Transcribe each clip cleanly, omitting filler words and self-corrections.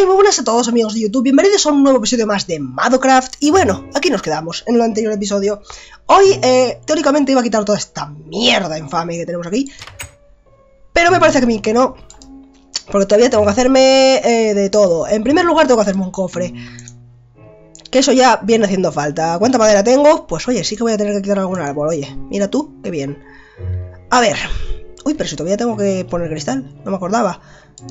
Hey, muy buenas a todos amigos de YouTube, bienvenidos a un nuevo episodio más de Madocraft. Y bueno, aquí nos quedamos en el anterior episodio. Hoy, teóricamente iba a quitar toda esta mierda infame que tenemos aquí, pero me parece que a mí que no, porque todavía tengo que hacerme de todo. En primer lugar tengo que hacerme un cofre, que eso ya viene haciendo falta. ¿Cuánta madera tengo? Pues oye, sí que voy a tener que quitar algún árbol. Oye, mira tú, qué bien. A ver. Uy, pero si todavía tengo que poner cristal, no me acordaba.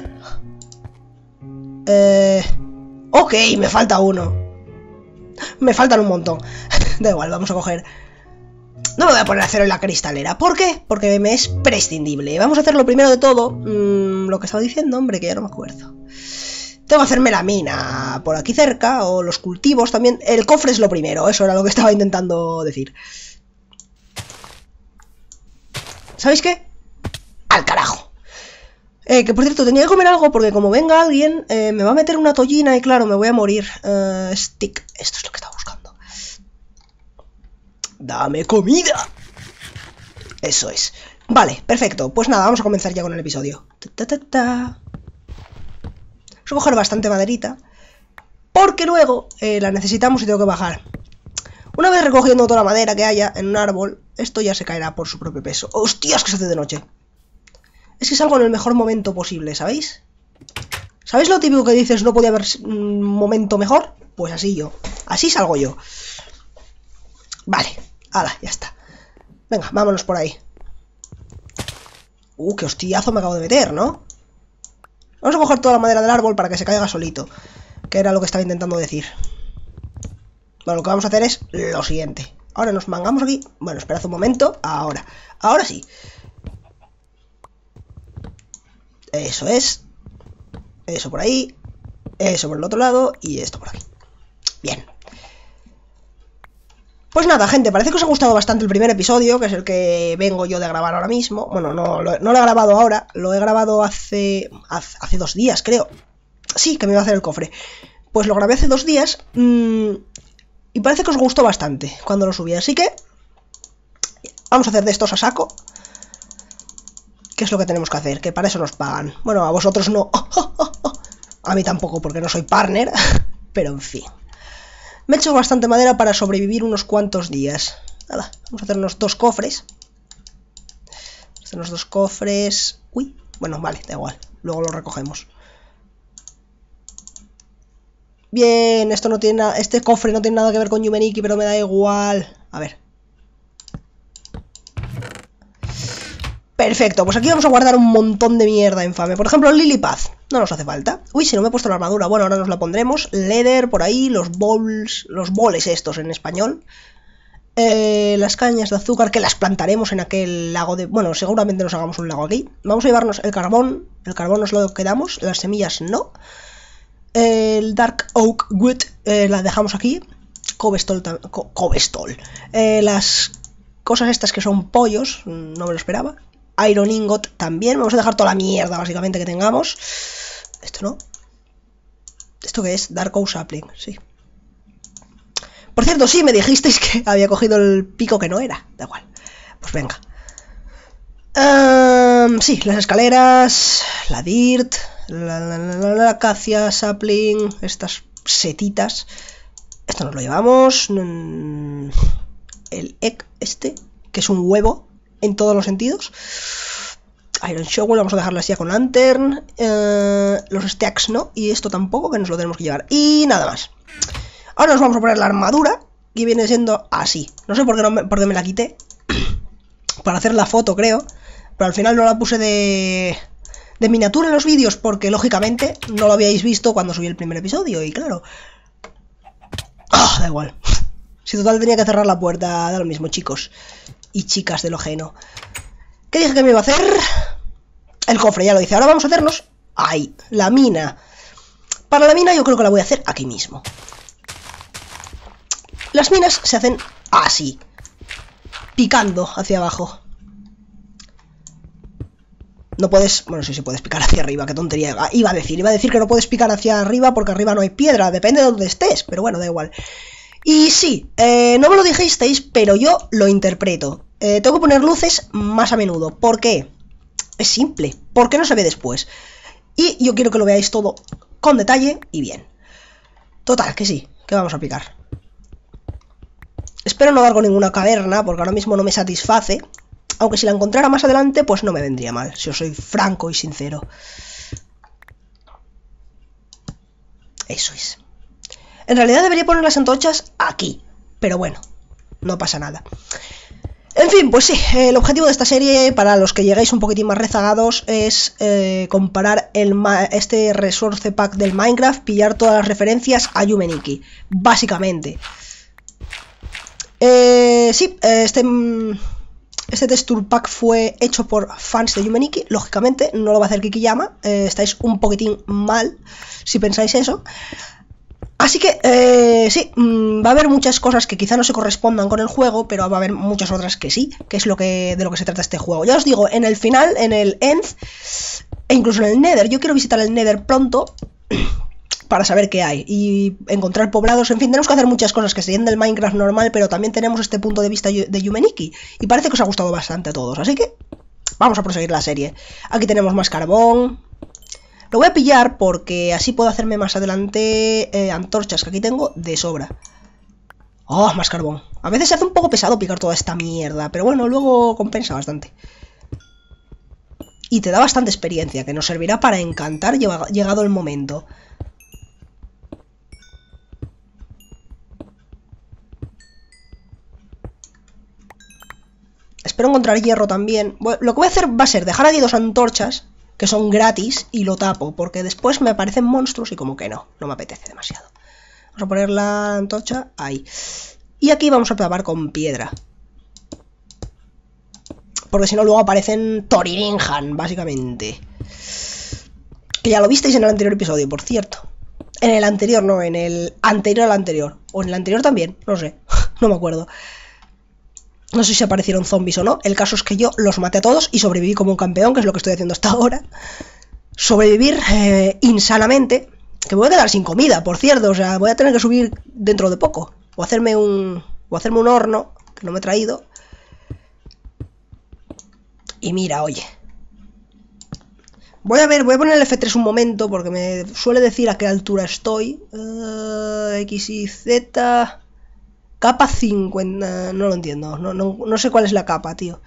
Ok, me falta uno. Me faltan un montón. Da igual, vamos a coger. No me voy a poner a hacer en la cristalera. ¿Por qué? Porque me es prescindible. Vamos a hacer lo primero de todo. Lo que estaba diciendo, hombre, que ya no me acuerdo. Tengo que hacerme la mina por aquí cerca. O los cultivos también. El cofre es lo primero. Eso era lo que estaba intentando decir. ¿Sabéis qué? Al carajo. Que por cierto, tenía que comer algo porque como venga alguien, me va a meter una tollina y claro, me voy a morir. Stick, esto es lo que estaba buscando. ¡Dame comida! Eso es. Vale, perfecto. Pues nada, vamos a comenzar ya con el episodio. Vamos a coger bastante maderita, porque luego la necesitamos y tengo que bajar. Una vez recogiendo toda la madera que haya en un árbol, esto ya se caerá por su propio peso. ¡Hostias, que se hace de noche! Es que salgo en el mejor momento posible, ¿sabéis? ¿Sabéis lo típico que dices no podía haber un momento mejor? Pues así yo. Así salgo yo. Vale. Hala, ya está. Venga, vámonos por ahí. Qué hostiazo me acabo de meter, ¿no? Vamos a coger toda la madera del árbol para que se caiga solito. Que era lo que estaba intentando decir. Bueno, lo que vamos a hacer es lo siguiente. Ahora nos mangamos aquí. Bueno, esperad un momento. Ahora. Ahora sí. Eso es. Eso por ahí. Eso por el otro lado. Y esto por aquí. Bien. Pues nada, gente, parece que os ha gustado bastante el primer episodio, que es el que vengo yo de grabar ahora mismo. Bueno, no lo he grabado ahora. Lo he grabado hace 2 días, creo. Sí, que me iba a hacer el cofre. Pues lo grabé hace 2 días. Y parece que os gustó bastante cuando lo subí. Así que vamos a hacer de estos a saco. ¿Qué es lo que tenemos que hacer? Que para eso nos pagan. Bueno, a vosotros no. A mí tampoco, porque no soy partner. Pero en fin. Me he hecho bastante madera para sobrevivir unos cuantos días. Nada, vamos a hacernos 2 cofres. Hacernos 2 cofres. Uy, bueno, vale, da igual. Luego lo recogemos. Bien, esto no tiene este cofre no tiene nada que ver con Yumeniki, pero me da igual. A ver. Perfecto, pues aquí vamos a guardar un montón de mierda infame. Por ejemplo, Lilipad, no nos hace falta. Uy, si no me he puesto la armadura, bueno, ahora nos la pondremos. Leather, por ahí, los boles estos en español. Las cañas de azúcar que las plantaremos en aquel lago de... Bueno, seguramente nos hagamos un lago aquí. Vamos a llevarnos el carbón nos lo quedamos, las semillas no. El Dark Oak Wood la dejamos aquí. Cobestol. Las cosas estas que son pollos, no me lo esperaba. Iron Ingot también. Vamos a dejar toda la mierda básicamente que tengamos. Esto no. ¿Esto qué es? Dark Oak Sapling, sí. Por cierto, sí, me dijisteis que había cogido el pico que no era. Da igual. Pues venga. Sí, las escaleras. La dirt. La acacia, sapling. Estas setitas. Esto nos lo llevamos. El egg este, que es un huevo en todos los sentidos. Iron Shovel, vamos a dejarlo así con lantern. Los stacks no, y esto tampoco, que nos lo tenemos que llevar. Y nada más. Ahora nos vamos a poner la armadura, que viene siendo así. No sé por qué me la quité. Para hacer la foto, creo. Pero al final no la puse de miniatura en los vídeos, porque lógicamente no lo habíais visto cuando subí el primer episodio. Y claro, da igual. Si total tenía que cerrar la puerta, da lo mismo, chicos y chicas de lo ajeno. ¿Qué dije que me iba a hacer? El cofre, ya lo dice. Ahora vamos a hacernos... ¡Ay! La mina. Para la mina yo creo que la voy a hacer aquí mismo. Las minas se hacen así. Picando hacia abajo. No puedes... Bueno, sí, puedes picar hacia arriba, qué tontería. Iba a decir que no puedes picar hacia arriba porque arriba no hay piedra. Depende de donde estés, pero bueno, da igual. Y sí, no me lo dijisteis, pero yo lo interpreto. Tengo que poner luces más a menudo. ¿Por qué? Es simple. ¿Por qué no se ve después? Y yo quiero que lo veáis todo con detalle y bien. Total, que sí, que vamos a picar. Espero no dar con ninguna caverna, porque ahora mismo no me satisface. Aunque si la encontrara más adelante, pues no me vendría mal, si os soy franco y sincero. Eso es. En realidad debería poner las antorchas aquí, pero bueno, no pasa nada. En fin, pues sí, el objetivo de esta serie, para los que lleguéis un poquitín más rezagados, es comparar este Resource Pack del Minecraft, pillar todas las referencias a Yume Nikki, básicamente. Sí, este Texture Pack fue hecho por fans de Yume Nikki, lógicamente, no lo va a hacer Kikiyama, estáis un poquitín mal si pensáis eso. Así que, sí, va a haber muchas cosas que quizá no se correspondan con el juego, pero va a haber muchas otras que sí, que es de lo que se trata este juego. Ya os digo, en el final, en el End, e incluso en el Nether, yo quiero visitar el Nether pronto para saber qué hay y encontrar poblados. En fin, tenemos que hacer muchas cosas que serían del Minecraft normal, pero también tenemos este punto de vista de Yume Nikki, y parece que os ha gustado bastante a todos, así que vamos a proseguir la serie. Aquí tenemos más carbón. Lo voy a pillar porque así puedo hacerme más adelante antorchas, que aquí tengo de sobra. Oh, más carbón. A veces se hace un poco pesado picar toda esta mierda, pero bueno, luego compensa bastante. Y te da bastante experiencia, que nos servirá para encantar llegado el momento. Espero encontrar hierro también. Bueno, lo que voy a hacer va a ser dejar aquí 2 antorchas, que son gratis, y lo tapo, porque después me aparecen monstruos y como que no me apetece demasiado. Vamos a poner la antorcha ahí. Y aquí vamos a tapar con piedra. Porque si no luego aparecen Torininjan, básicamente. Que ya lo visteis en el anterior episodio, por cierto. En el anterior, no, en el anterior al anterior. O en el anterior también, no sé, no me acuerdo. No sé si aparecieron zombies o no. El caso es que yo los maté a todos y sobreviví como un campeón, que es lo que estoy haciendo hasta ahora. Sobrevivir insanamente. Que me voy a quedar sin comida, por cierto. O sea, voy a tener que subir dentro de poco. O hacerme un horno, que no me he traído. Y mira, oye. Voy a poner el F3 un momento, porque me suele decir a qué altura estoy. X y Z... Capa 50, no lo entiendo, no sé cuál es la capa, tío.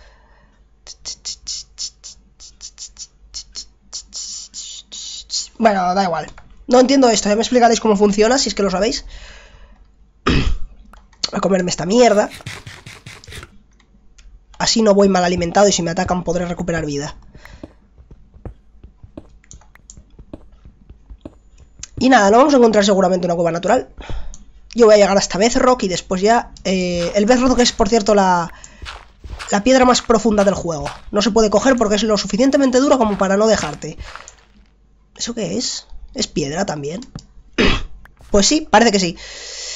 Bueno, da igual. No entiendo esto, ya me explicaréis cómo funciona, si es que lo sabéis. Voy a comerme esta mierda. Así no voy mal alimentado y si me atacan podré recuperar vida. Y nada, no vamos a encontrar seguramente una cueva natural. Yo voy a llegar hasta Bedrock y después ya... el Bedrock es, por cierto, la piedra más profunda del juego. No se puede coger porque es lo suficientemente dura como para no dejarte. ¿Eso qué es? ¿Es piedra también? Pues sí, parece que sí.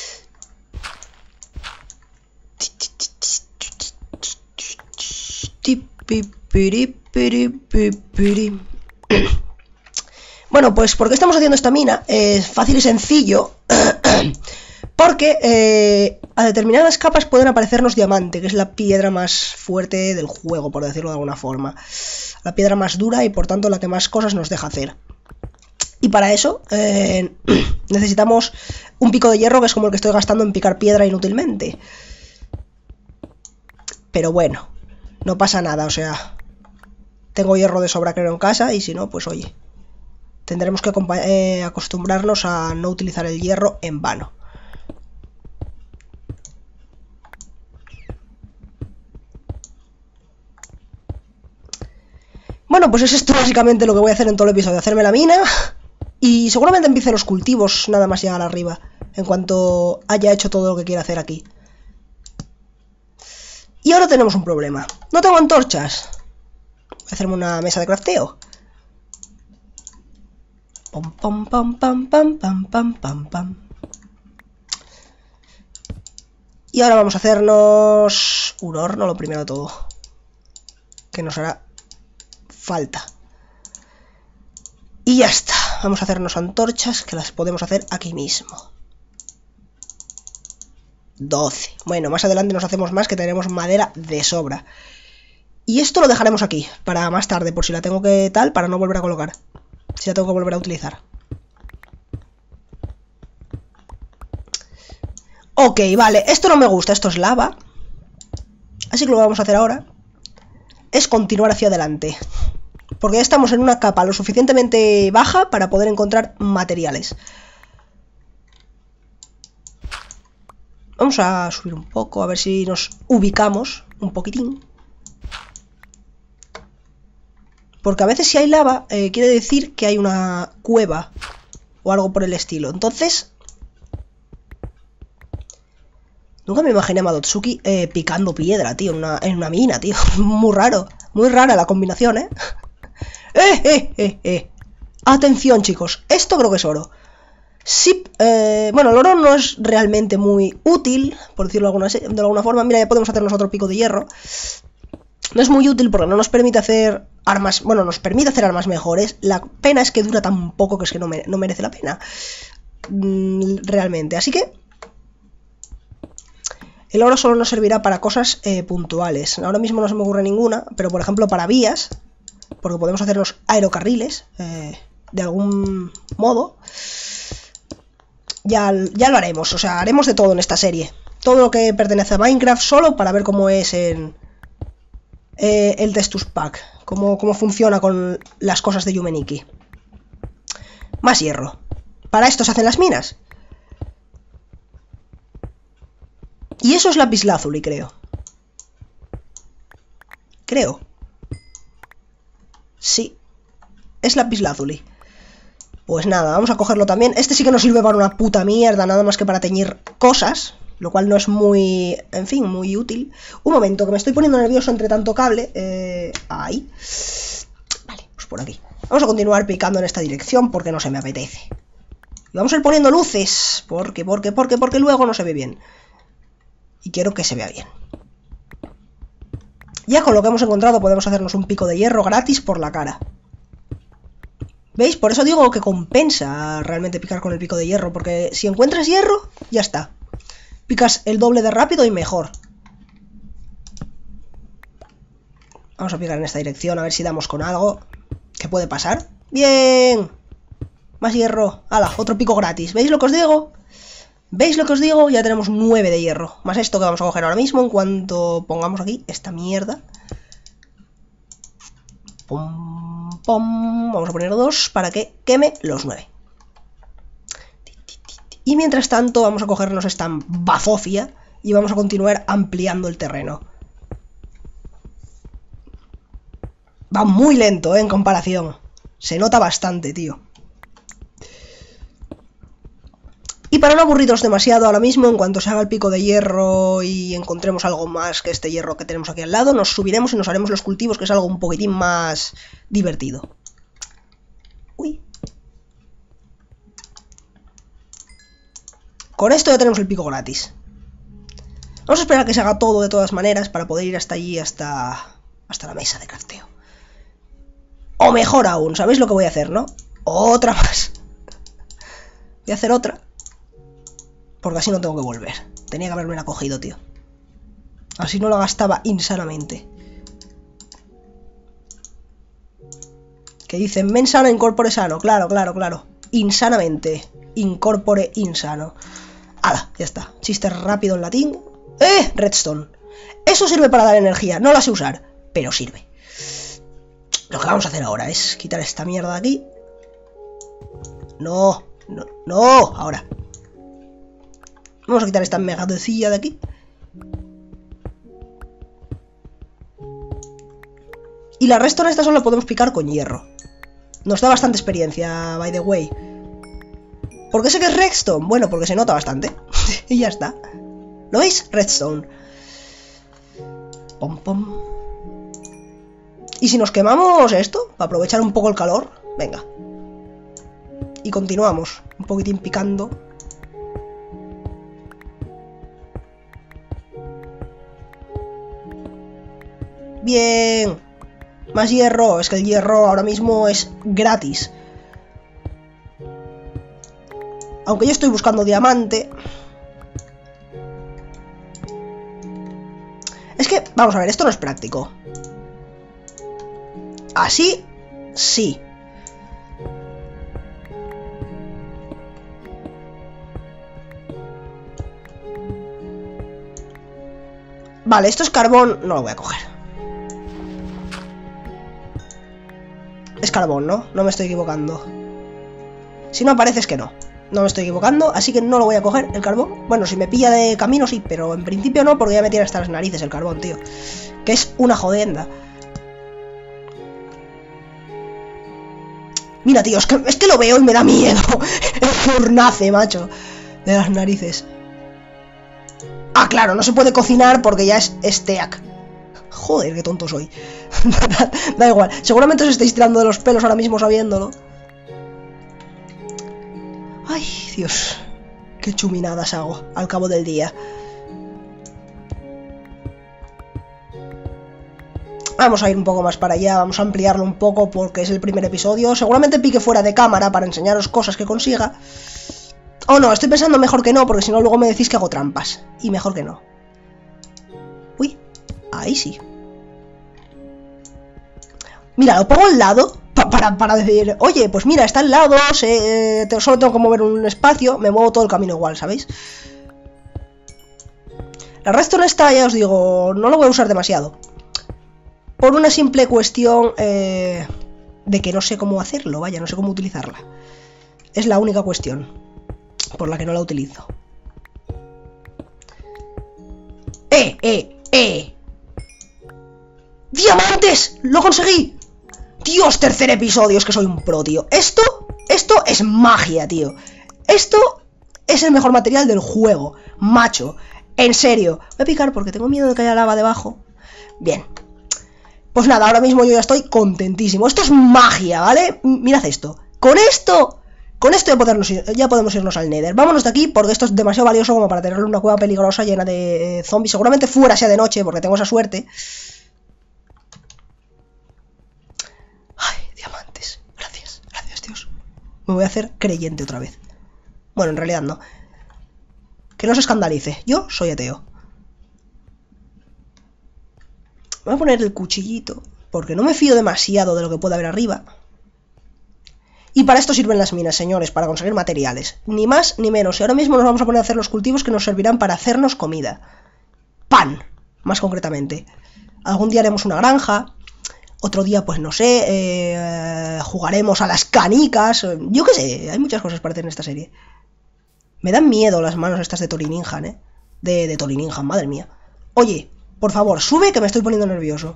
Bueno, pues ¿por qué estamos haciendo esta mina? Es fácil y sencillo. Porque a determinadas capas pueden aparecernos diamante, que es la piedra más fuerte del juego, por decirlo de alguna forma. La piedra más dura y por tanto la que más cosas nos deja hacer. Y para eso necesitamos un pico de hierro, que es como el que estoy gastando en picar piedra inútilmente. Pero bueno, no pasa nada, o sea... Tengo hierro de sobra, creo, en casa, y si no, pues oye... Tendremos que acostumbrarnos a no utilizar el hierro en vano. Bueno, pues es esto básicamente lo que voy a hacer en todo el episodio, hacerme la mina y seguramente empiece los cultivos nada más llegar arriba, en cuanto haya hecho todo lo que quiera hacer aquí. Y ahora tenemos un problema, no tengo antorchas. Voy a hacerme una mesa de crafteo. Pam, pam, pam, pam, pam, pam, pam, pam, pam. Y ahora vamos a hacernos un horno, lo primero de todo, que nos hará falta. Y ya está. Vamos a hacernos antorchas, que las podemos hacer aquí mismo. 12. Bueno, más adelante nos hacemos más, que tenemos madera de sobra. Y esto lo dejaremos aquí, para más tarde, por si la tengo que tal, para no volver a colocar. Si la tengo que volver a utilizar. Ok, vale, esto no me gusta, esto es lava. Así que lo que vamos a hacer ahora es continuar hacia adelante. Porque ya estamos en una capa lo suficientemente baja para poder encontrar materiales. Vamos a subir un poco, a ver si nos ubicamos un poquitín. Porque a veces si hay lava, quiere decir que hay una cueva o algo por el estilo. Entonces, nunca me imaginé a Madotsuki picando piedra, tío, en una mina, tío. Muy raro, muy rara la combinación, ¿eh? Atención, chicos, esto creo que es oro. Sí, bueno, el oro no es realmente muy útil, por decirlo de alguna forma. Mira, ya podemos hacernos otro pico de hierro. No es muy útil porque no nos permite hacer armas... Bueno, nos permite hacer armas mejores. La pena es que dura tan poco que es que no merece la pena. Realmente. Así que... el oro solo nos servirá para cosas puntuales. Ahora mismo no se me ocurre ninguna, pero por ejemplo para vías... porque podemos hacernos aerocarriles de algún modo. Ya lo haremos, o sea, haremos de todo en esta serie. Todo lo que pertenece a Minecraft solo para ver cómo es en el Textus Pack. Cómo funciona con las cosas de Yume Nikki. Más hierro. Para esto se hacen las minas. Y eso es lapislázuli, creo. Creo. Sí, es lapislázuli. Pues nada, vamos a cogerlo también. Este sí que nos sirve para una puta mierda, nada más que para teñir cosas, lo cual no es muy, en fin, muy útil. Un momento, que me estoy poniendo nervioso entre tanto cable. Ahí. Vale, pues por aquí. Vamos a continuar picando en esta dirección porque no se me apetece. Y vamos a ir poniendo luces, porque luego no se ve bien. Y quiero que se vea bien. Ya con lo que hemos encontrado podemos hacernos un pico de hierro gratis por la cara. ¿Veis? Por eso digo que compensa realmente picar con el pico de hierro, porque si encuentras hierro, ya está. Picas el doble de rápido y mejor. Vamos a picar en esta dirección, a ver si damos con algo. ¿Qué puede pasar? ¡Bien! Más hierro. ¡Hala! Otro pico gratis. ¿Veis lo que os digo? ¿Veis lo que os digo? Ya tenemos 9 de hierro. Más esto que vamos a coger ahora mismo en cuanto pongamos aquí esta mierda. Pum, pum. Vamos a poner 2 para que queme los 9. Y mientras tanto vamos a cogernos esta bazofia y vamos a continuar ampliando el terreno. Va muy lento, en comparación. Se nota bastante, tío. Y para no aburriros demasiado ahora mismo, en cuanto se haga el pico de hierro y encontremos algo más que este hierro que tenemos aquí al lado, nos subiremos y nos haremos los cultivos, que es algo un poquitín más divertido. Uy. Con esto ya tenemos el pico gratis. Vamos a esperar a que se haga todo de todas maneras para poder ir hasta allí, hasta la mesa de crafteo. O mejor aún, ¿sabéis lo que voy a hacer, no? Otra más. Voy a hacer otra. Porque así no tengo que volver. Tenía que haberme la cogido, tío. Así no la gastaba insanamente. Que dicen, men sano, incorpore sano. Claro, claro, claro. Insanamente. Incorpore insano. ¡Hala! Ya está. Chiste rápido en latín. Redstone. Eso sirve para dar energía. No la sé usar, pero sirve. Lo que vamos a hacer ahora es quitar esta mierda de aquí. No, no, no. Ahora. Vamos a quitar esta megadecilla de aquí. Y la redstone esta solo la podemos picar con hierro. Nos da bastante experiencia, by the way. ¿Por qué sé que es redstone? Bueno, porque se nota bastante. Y ya está. ¿Lo veis? Redstone. Pom, pom. ¿Y si nos quemamos esto? Para aprovechar un poco el calor. Venga. Y continuamos. Un poquitín picando. Bien. Más hierro. Es que el hierro ahora mismo es gratis. Aunque yo estoy buscando diamante. Es que, vamos a ver, esto no es práctico. Así, sí. Vale, esto es carbón. No lo voy a coger. Es carbón, ¿no? No me estoy equivocando. Si no aparece es que no. No me estoy equivocando, así que no lo voy a coger, el carbón. Bueno, si me pilla de camino sí, pero en principio no, porque ya me tiene hasta las narices el carbón, tío. Que es una jodienda. Mira, tío, es que lo veo y me da miedo. El fornace, macho. De las narices. Ah, claro, no se puede cocinar porque ya es steak. Joder, qué tonto soy. Da igual, seguramente os estáis tirando de los pelos ahora mismo sabiéndolo. Ay, Dios. Qué chuminadas hago al cabo del día. Vamos a ir un poco más para allá, vamos a ampliarlo un poco porque es el primer episodio. Seguramente pique fuera de cámara para enseñaros cosas que consiga. Oh no, estoy pensando mejor que no, porque si no luego me decís que hago trampas. Y mejor que no. Uy, ahí sí. Mira, lo pongo al lado para decir, oye, pues mira, está al lado, solo tengo que mover un espacio, me muevo todo el camino igual, ¿sabéis? El resto no está, ya os digo, no lo voy a usar demasiado. Por una simple cuestión de que no sé cómo hacerlo, vaya, no sé cómo utilizarla. Es la única cuestión por la que no la utilizo. ¡Diamantes! ¡Lo conseguí! Dios, tercer episodio, es que soy un pro, tío. Esto es magia, tío. Esto es el mejor material del juego, macho. En serio. Voy a picar porque tengo miedo de que haya lava debajo. Bien. Pues nada, ahora mismo yo ya estoy contentísimo. Esto es magia, ¿vale? Mirad esto. Con esto ya podemos irnos al Nether. Vámonos de aquí porque esto es demasiado valioso como para tenerlo en una cueva peligrosa llena de zombies. Seguramente fuera sea de noche porque tengo esa suerte. Ay, diamantes. Gracias, gracias Dios. Me voy a hacer creyente otra vez. Bueno, en realidad no. Que no se escandalice. Yo soy ateo. Voy a poner el cuchillito porque no me fío demasiado de lo que pueda haber arriba. Y para esto sirven las minas, señores, para conseguir materiales. Ni más ni menos. Y ahora mismo nos vamos a poner a hacer los cultivos que nos servirán para hacernos comida. Pan, más concretamente. Algún día haremos una granja. Otro día, pues no sé, jugaremos a las canicas. Yo qué sé, hay muchas cosas para hacer en esta serie. Me dan miedo las manos estas de Torininjan, de Torininjan, madre mía. Oye, por favor, sube que me estoy poniendo nervioso.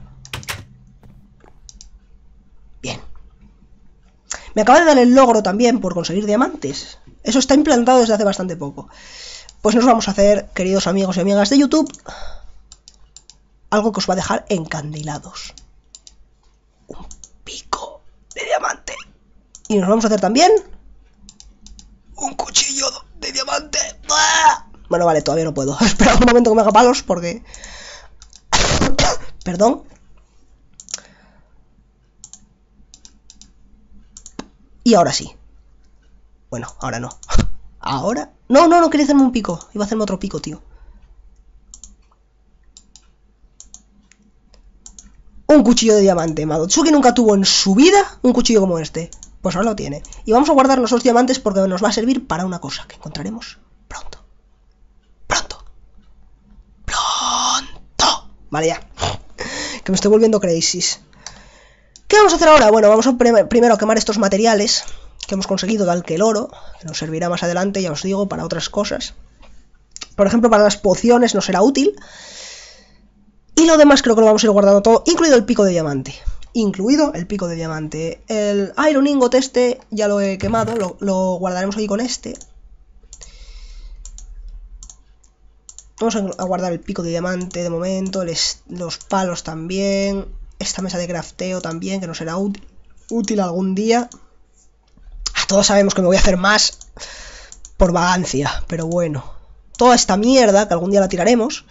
Bien. Me acaba de dar el logro también por conseguir diamantes. Eso está implantado desde hace bastante poco. Pues nos vamos a hacer, queridos amigos y amigas de YouTube, algo que os va a dejar encandilados. Un pico de diamante. Y nos vamos a hacer también un cuchillo de diamante. ¡Ah! Bueno, vale, todavía no puedo. Espera un momento que me haga palos porque... Perdón. Y ahora sí. Bueno, ahora no. Ahora... No quería hacerme un pico. Iba a hacerme otro pico, tío. Un cuchillo de diamante. Madotsuki nunca tuvo en su vida un cuchillo como este. Pues ahora lo tiene. Y vamos a guardar los diamantes porque nos va a servir para una cosa que encontraremos pronto. Pronto. Vale, ya. Que me estoy volviendo crazy. ¿Qué vamos a hacer ahora? Bueno, vamos a primero a quemar estos materiales que hemos conseguido, tal que el oro, que nos servirá más adelante, ya os digo, para otras cosas. Por ejemplo, para las pociones nos será útil. Y lo demás creo que lo vamos a ir guardando todo, incluido el pico de diamante. El Iron Ingot este ya lo he quemado, lo guardaremos aquí con este. Vamos a guardar el pico de diamante de momento, los palos también, esta mesa de crafteo también, que nos será útil algún día. Todos sabemos que me voy a hacer más por vagancia, pero bueno. Toda esta mierda, que algún día la tiraremos.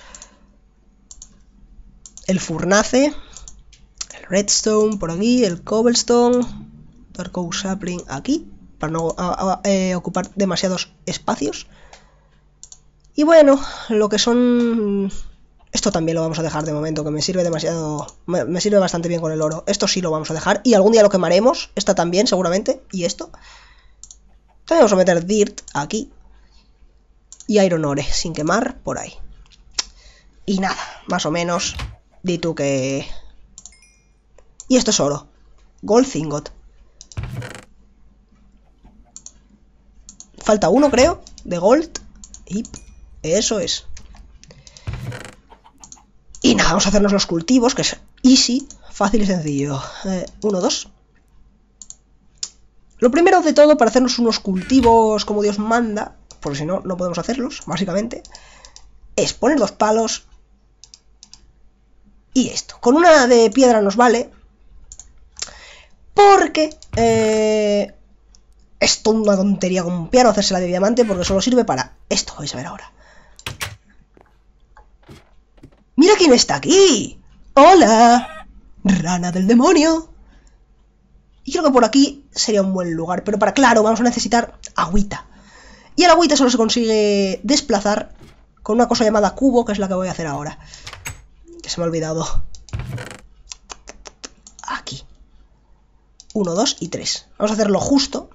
El furnace, el redstone por aquí, el cobblestone, dark oak sapling aquí, para no ocupar demasiados espacios. Y bueno, lo que son... Esto también lo vamos a dejar de momento, que me sirve demasiado... Me sirve bastante bien con el oro. Esto sí lo vamos a dejar. Y algún día lo quemaremos. Esta también, seguramente. Y esto. También vamos a meter dirt aquí. Y iron ore, sin quemar, por ahí. Y nada, más o menos. Di tú que... Y esto es oro. Gold Ingot. Falta uno, creo, de gold. Y eso es. Y nada, vamos a hacernos los cultivos, que es easy, fácil y sencillo. 1, 2. Lo primero de todo, para hacernos unos cultivos como Dios manda, porque si no, no podemos hacerlos, básicamente, es poner 2 palos y esto. Con una de piedra nos vale, porque es toda una tontería copiar o hacérsela de diamante, porque solo sirve para esto, vais a ver ahora. ¡Mira quién está aquí! ¡Hola! ¡Rana del demonio! Y creo que por aquí sería un buen lugar, pero para claro vamos a necesitar agüita. Y el agüita solo se consigue desplazar con una cosa llamada cubo, que es la que voy a hacer ahora. Que se me ha olvidado. Aquí. 1, 2 y 3. Vamos a hacerlo justo.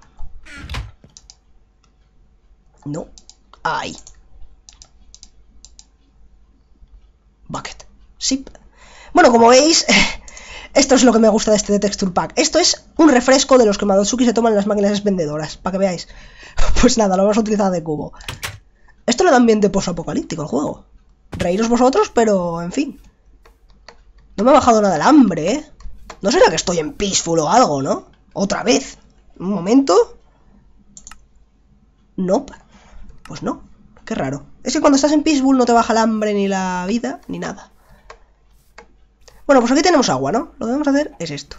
No. Ahí. Bucket. Sí. Bueno, como veis, esto es lo que me gusta de este Texture Pack. Esto es un refresco de los que Madotsuki se toman en las máquinas expendedoras, para que veáis. Pues nada, lo vamos a utilizar de cubo. Esto le da ambiente post-apocalíptico al juego. Reíros vosotros, pero en fin. No me ha bajado nada el hambre, ¿eh? No será que estoy en Peaceful o algo, ¿no? Otra vez. Un momento. Nope. Pues no. Qué raro. Es que cuando estás en Peaceful no te baja el hambre, ni la vida, ni nada. Bueno, pues aquí tenemos agua, ¿no? Lo que vamos a hacer es esto.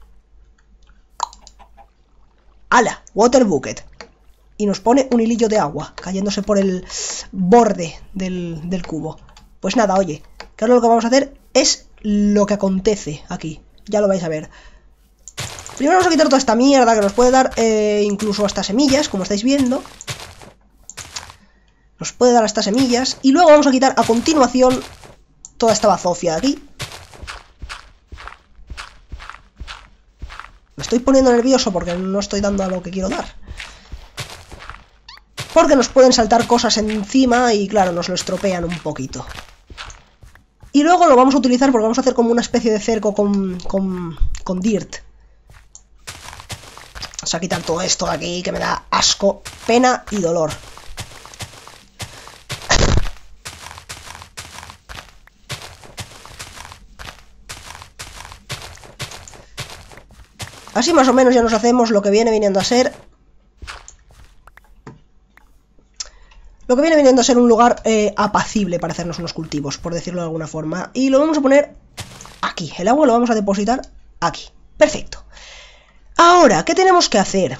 ¡Hala! Water bucket. Y nos pone un hilillo de agua cayéndose por el borde del cubo. Pues nada, oye, que ahora lo que vamos a hacer es lo que acontece aquí. Ya lo vais a ver. Primero vamos a quitar toda esta mierda que nos puede dar incluso hasta semillas, como estáis viendo. Nos puede dar hasta semillas. Y luego vamos a quitar a continuación toda esta bazofia de aquí. Me estoy poniendo nervioso porque no estoy dando a lo que quiero dar. Porque nos pueden saltar cosas encima y claro, nos lo estropean un poquito. Y luego lo vamos a utilizar porque vamos a hacer como una especie de cerco con dirt. Vamos a quitar todo esto de aquí que me da asco, pena y dolor. Así más o menos ya nos hacemos lo que viene viniendo a ser... Lo que viene viniendo a ser un lugar apacible para hacernos unos cultivos, por decirlo de alguna forma. Y lo vamos a poner aquí. El agua lo vamos a depositar aquí. Perfecto. Ahora, ¿qué tenemos que hacer?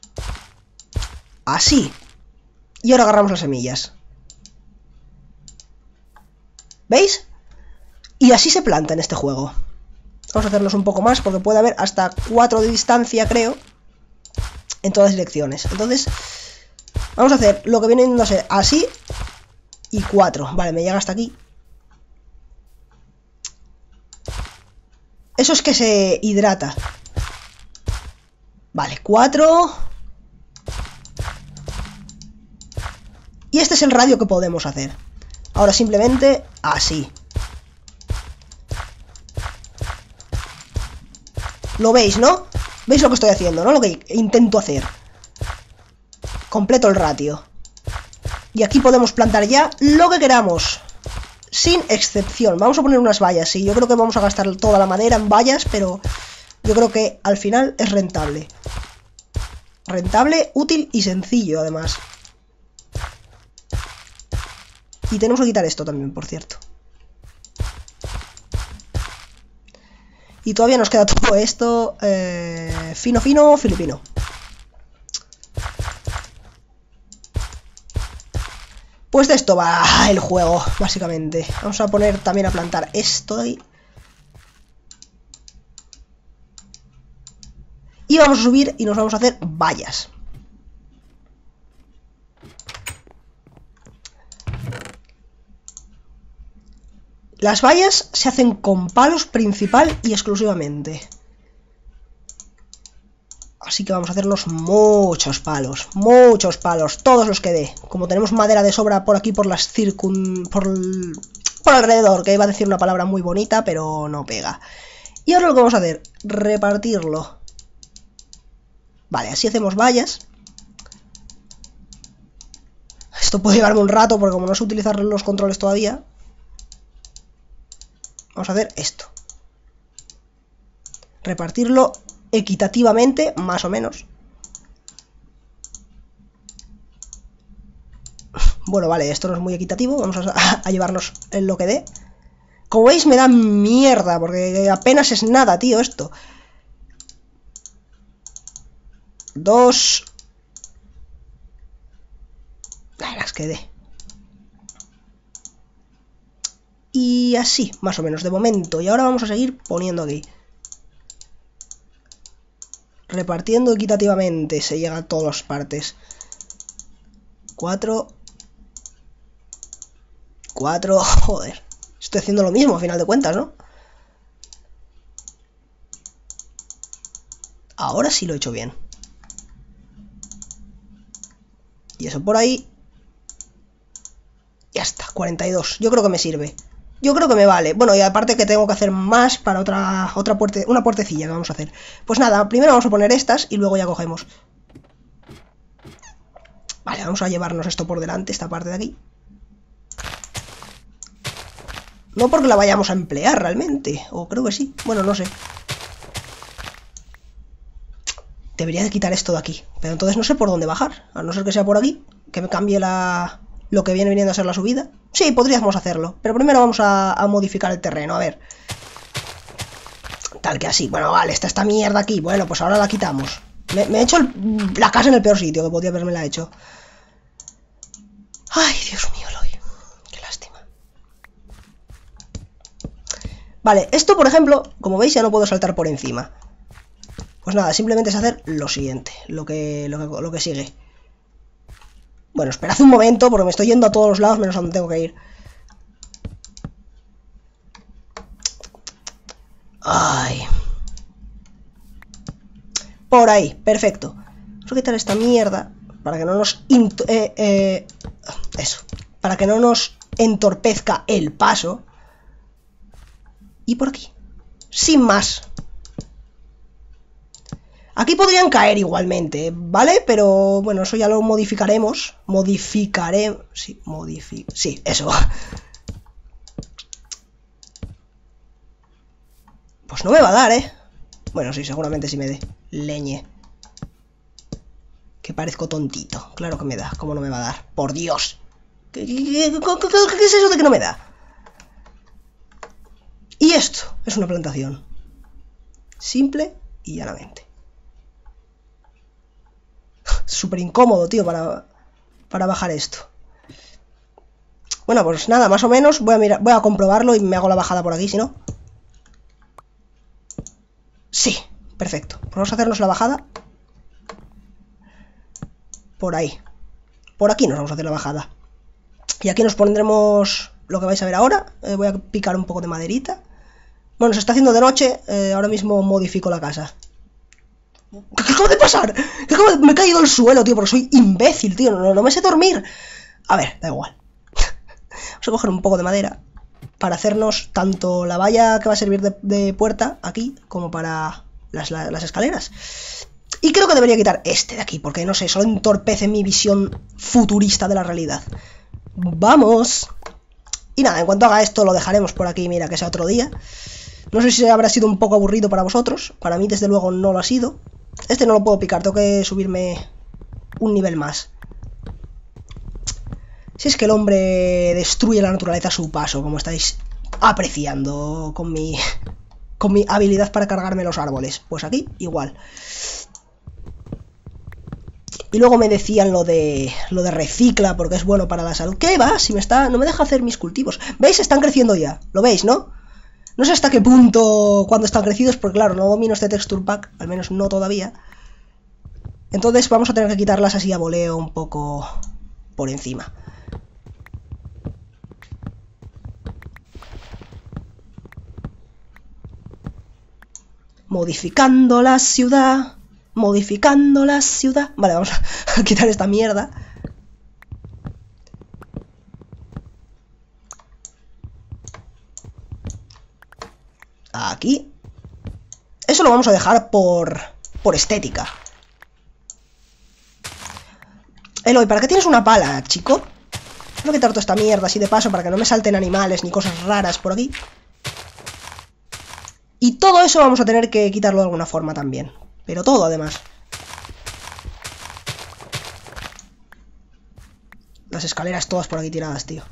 Así. Y ahora agarramos las semillas. ¿Veis? Y así se planta en este juego. Vamos a hacernos un poco más porque puede haber hasta 4 de distancia, creo, en todas direcciones. Entonces, vamos a hacer lo que viene a ser así y 4. Vale, me llega hasta aquí. Eso es que se hidrata. Vale, 4. Y este es el radio que podemos hacer. Ahora simplemente así. Lo veis, ¿no? ¿Veis lo que estoy haciendo, no? Lo que intento hacer. Completo el ratio. Y aquí podemos plantar ya lo que queramos. Sin excepción. Vamos a poner unas vallas, sí. Yo creo que vamos a gastar toda la madera en vallas, pero yo creo que al final es rentable. Rentable, útil y sencillo, además. Y tenemos que quitar esto también, por cierto. Y todavía nos queda todo esto fino, filipino. Pues de esto va el juego, básicamente. Vamos a poner también a plantar esto de ahí. Y vamos a subir y nos vamos a hacer vallas. Las vallas se hacen con palos principal y exclusivamente. Así que vamos a hacernos muchos palos, todos los que dé. Como tenemos madera de sobra por aquí, por las por alrededor, que iba a decir una palabra muy bonita, pero no pega. Y ahora lo que vamos a hacer, repartirlo. Vale, así hacemos vallas. Esto puede llevarme un rato, porque como no sé utilizar los controles todavía, vamos a hacer esto. Repartirlo equitativamente, más o menos. Bueno, vale, esto no es muy equitativo. Vamos a llevarnos en lo que dé. Como veis, me da mierda, porque apenas es nada, tío, esto. 2. Las que dé. Y así, más o menos, de momento. Y ahora vamos a seguir poniendo aquí. Repartiendo equitativamente. Se llega a todas partes. 4. Joder. Estoy haciendo lo mismo, a final de cuentas, ¿no? Ahora sí lo he hecho bien. Y eso por ahí. Ya está, 42. Yo creo que me sirve. Yo creo que me vale. Bueno, y aparte que tengo que hacer más para una puertecilla que vamos a hacer. Pues nada, primero vamos a poner estas y luego ya cogemos. Vale, vamos a llevarnos esto por delante, esta parte de aquí. No porque la vayamos a emplear realmente. O creo que sí. Bueno, no sé. Debería de quitar esto de aquí. Pero entonces no sé por dónde bajar. A no ser que sea por aquí. Que me cambie lo que viene viniendo a ser la subida. Sí, podríamos hacerlo. Pero primero vamos a modificar el terreno. A ver. Tal que así. Bueno, vale, está esta mierda aquí. Bueno, pues ahora la quitamos. Me he hecho la casa en el peor sitio que podía haberme la hecho. Ay, Dios mío, Eloy. Qué lástima. Vale, esto por ejemplo, como veis ya no puedo saltar por encima. Pues nada, simplemente es hacer lo siguiente, lo que sigue. Bueno, esperad un momento porque me estoy yendo a todos los lados menos a donde tengo que ir. Ay. Por ahí, perfecto. Vamos a quitar esta mierda para que no nos eso, para que no nos entorpezca el paso. Y por aquí, sin más. Aquí podrían caer igualmente, ¿vale? Pero bueno, eso ya lo modificaremos. Sí, eso. Pues no me va a dar, ¿eh? Bueno, sí, seguramente sí me dé. Leñe. Que parezco tontito. Claro que me da. ¿Cómo no me va a dar? ¡Por Dios! ¿Qué es eso de que no me da? Y esto es una plantación. Simple y llanamente. Súper incómodo, tío, para bajar esto. Bueno, pues nada, más o menos. Voy a comprobarlo y me hago la bajada por aquí, si no. Sí, perfecto. Pues vamos a hacernos la bajada. Por ahí. Por aquí nos vamos a hacer la bajada. Y aquí nos pondremos lo que vais a ver ahora. Voy a picar un poco de maderita. Bueno, se está haciendo de noche. Ahora mismo modifico la casa. ¿Qué acaba de pasar? Me he caído al suelo, tío, porque soy imbécil, tío. No me sé dormir. A ver, da igual. Vamos a coger un poco de madera para hacernos tanto la valla que va a servir de puerta aquí como para las escaleras. Y creo que debería quitar este de aquí, porque no sé, solo entorpece mi visión futurista de la realidad. ¡Vamos! Y nada, en cuanto haga esto lo dejaremos por aquí, mira, que sea otro día. No sé si habrá sido un poco aburrido para vosotros. Para mí, desde luego, no lo ha sido. Este no lo puedo picar, tengo que subirme un nivel más. Si es que el hombre destruye la naturaleza a su paso, como estáis apreciando con mi habilidad para cargarme los árboles. Pues aquí, igual. Y luego me decían lo de recicla porque es bueno para la salud. ¿Qué va? Si no me deja hacer mis cultivos. ¿Veis? Están creciendo ya. ¿Lo veis, no? No sé hasta qué punto cuando están crecidos, porque claro, no domino este texture pack, al menos no todavía. Entonces vamos a tener que quitarlas así a voleo un poco por encima. Modificando la ciudad. Modificando la ciudad. Vale, vamos a quitar esta mierda. Aquí. Eso lo vamos a dejar por estética. Eloy, ¿para qué tienes una pala, chico? Voy a quitar toda esta mierda así de paso para que no me salten animales ni cosas raras por aquí. Y todo eso vamos a tener que quitarlo de alguna forma también. Pero todo, además. Las escaleras todas por aquí tiradas, tío.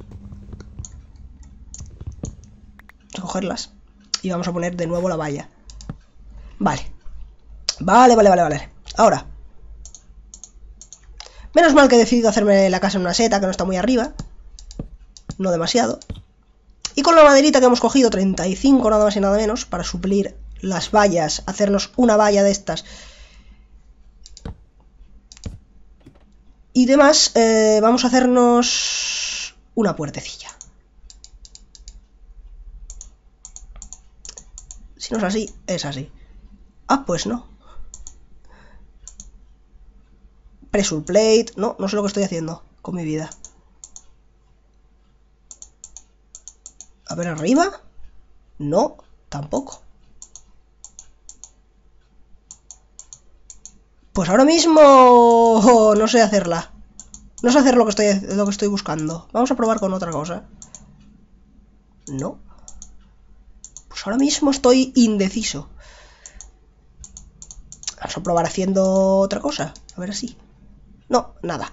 Vamos a cogerlas. Y vamos a poner de nuevo la valla. Vale. Vale. Ahora. Menos mal que he decidido hacerme la casa en una seta, que no está muy arriba. No demasiado. Y con la maderita que hemos cogido, 35 nada más y nada menos, para suplir las vallas, hacernos una valla de estas. Y demás, vamos a hacernos una puertecilla. Si no es así, es así. Ah, pues no. Pressure plate. No sé lo que estoy haciendo con mi vida. A ver, arriba. No, tampoco. Pues ahora mismo no sé hacerla. No sé hacer lo que estoy buscando. Vamos a probar con otra cosa. No. Pues ahora mismo estoy indeciso. Vamos a probar haciendo otra cosa. A ver así. No, nada.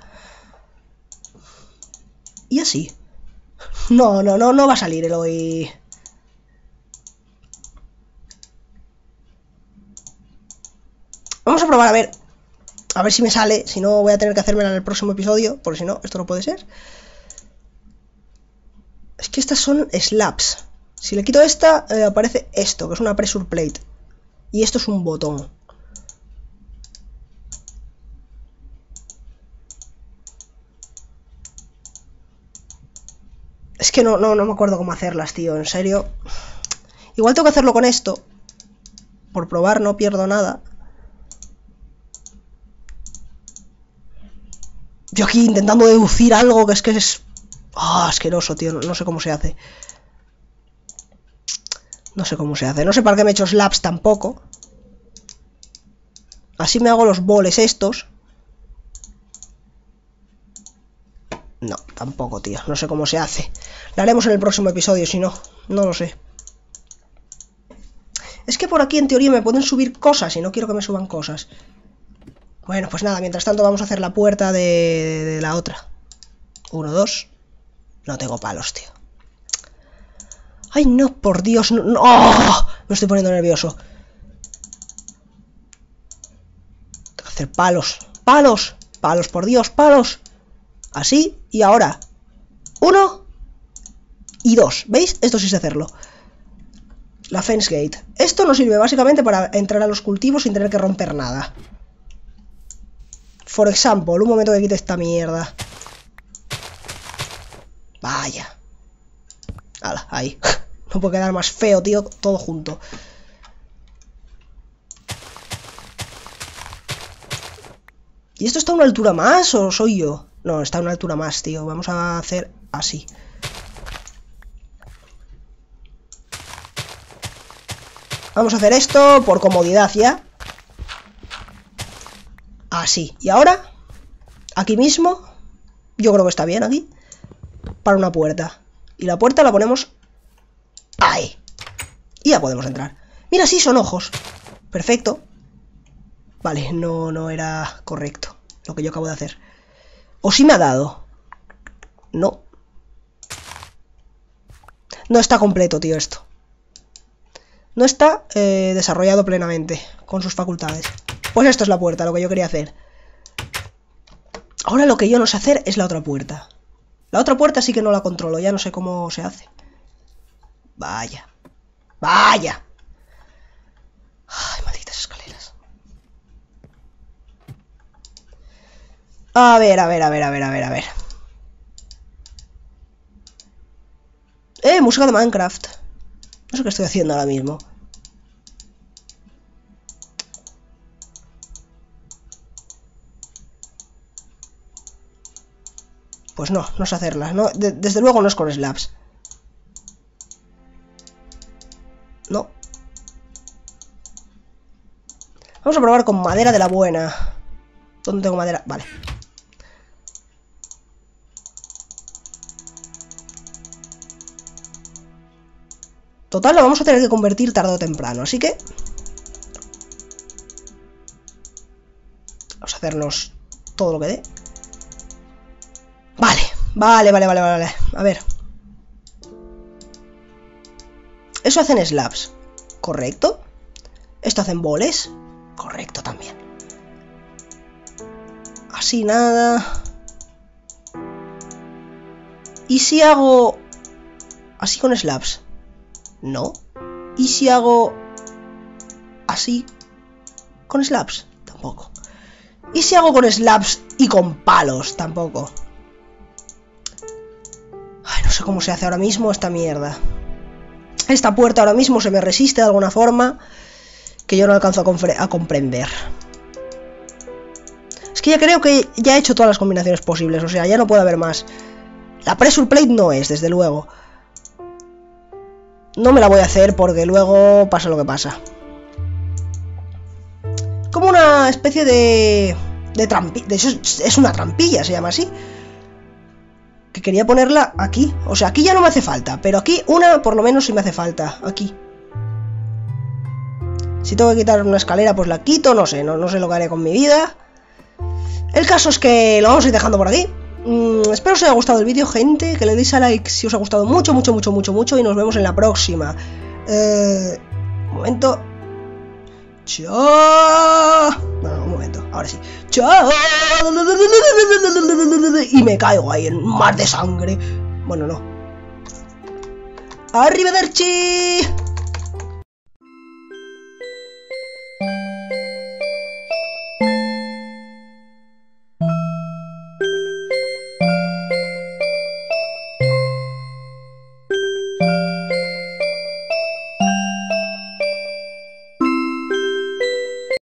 Y así. No va a salir Eloy. Vamos a probar a ver si me sale. Si no, voy a tener que hacérmela en el próximo episodio, porque si no, esto no puede ser. Es que estas son slabs. Si le quito esta, aparece esto, que es una pressure plate. Y esto es un botón. Es que no me acuerdo cómo hacerlas, tío, en serio. Igual tengo que hacerlo con esto. Por probar, no pierdo nada. Yo aquí intentando deducir algo que es... Ah, asqueroso, tío, no sé cómo se hace. No sé cómo se hace. No sé para qué me he hecho slabs tampoco. Así me hago los boles estos. No, tampoco, tío. No sé cómo se hace. Lo haremos en el próximo episodio, si no. No lo sé. Es que por aquí en teoría me pueden subir cosas y no quiero que me suban cosas. Bueno, pues nada, mientras tanto vamos a hacer la puerta de la otra. 1, 2. No tengo palos, tío. Ay, no, por Dios. No. ¡Oh! Me estoy poniendo nervioso. Tengo que hacer palos. ¡Palos! ¡Palos, por Dios! ¡Palos! Así, y ahora 1 y 2, ¿veis? Esto sí sé hacerlo. La fence gate. Esto nos sirve básicamente para entrar a los cultivos sin tener que romper nada. For example, un momento que quite esta mierda. Vaya. Hala, ahí. No puede quedar más feo, tío, todo junto. ¿Y esto está a una altura más o soy yo? No, está a una altura más, tío. Vamos a hacer así. Vamos a hacer esto por comodidad ya. Así. Y ahora, aquí mismo, yo creo que está bien aquí, para una puerta. Y la puerta la ponemos ahí. Y ya podemos entrar. Mira, sí, son ojos. Perfecto. Vale, no era correcto lo que yo acabo de hacer. ¿O sí me ha dado? No. No está completo, tío, esto. No está desarrollado plenamente con sus facultades. Pues esto es la puerta, lo que yo quería hacer. Ahora lo que yo no sé hacer es la otra puerta. La otra puerta sí que no la controlo, ya no sé cómo se hace. Vaya. Vaya. Ay, malditas escaleras. A ver. Música de Minecraft. No sé qué estoy haciendo ahora mismo. Pues no sé hacerlas. No, desde luego no es con slabs. No. Vamos a probar con madera de la buena. ¿Dónde tengo madera? Vale. Total, lo vamos a tener que convertir tarde o temprano, así que... vamos a hacernos todo lo que dé. Vale. A ver. Eso hacen slabs. Correcto. Esto hacen boles. Correcto también. Así nada. ¿Y si hago así con slabs? No. ¿Y si hago así con slabs? Tampoco. ¿Y si hago con slabs y con palos? Tampoco. Ay, no sé cómo se hace ahora mismo esta mierda. Esta puerta ahora mismo se me resiste de alguna forma que yo no alcanzo a comprender. Es que ya creo que ya he hecho todas las combinaciones posibles. O sea, ya no puede haber más. La pressure plate no es, desde luego. No me la voy a hacer porque luego pasa lo que pasa. Como una especie de trampilla. De hecho, es una trampilla, se llama así. Que quería ponerla aquí. O sea, aquí ya no me hace falta. Pero aquí una por lo menos sí me hace falta. Aquí. Si tengo que quitar una escalera, pues la quito. No sé lo que haré con mi vida. El caso es que lo vamos a ir dejando por aquí. Espero os haya gustado el vídeo, gente. Que le deis a like si os ha gustado mucho. Y nos vemos en la próxima. Un momento. Chao. Bueno, un momento, ahora sí. Chao. Y me caigo ahí en un mar de sangre. Bueno, no. Arrivederci.